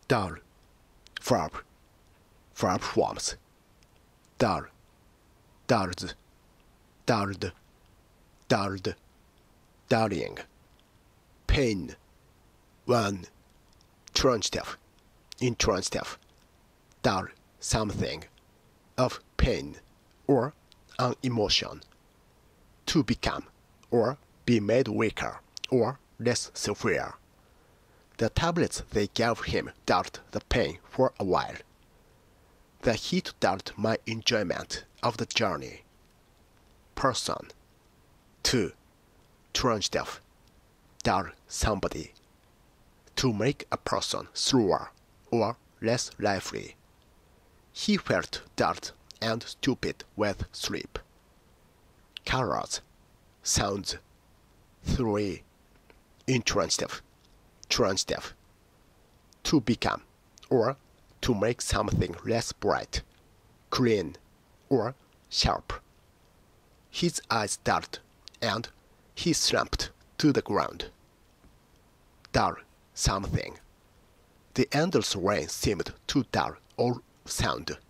dull, verb, verb forms, dull, dulls, dulled, dulled, dulling, pain, one, transitive, intransitive, dull something, of pain, or an emotion, to become, or be made weaker, or less severe. The tablets they gave him dulled the pain for a while. The heat dulled my enjoyment of the journey. Person. 2. Transitive. Dull somebody. To make a person slower or less lively. He felt dulled and stupid with sleep. Colors. Sounds. 3. Intransitive. Transitive. To become, or to make something less bright, clean, or sharp. His eyes dulled, and he slumped to the ground. Dull something. The endless rain seemed to dull all sound.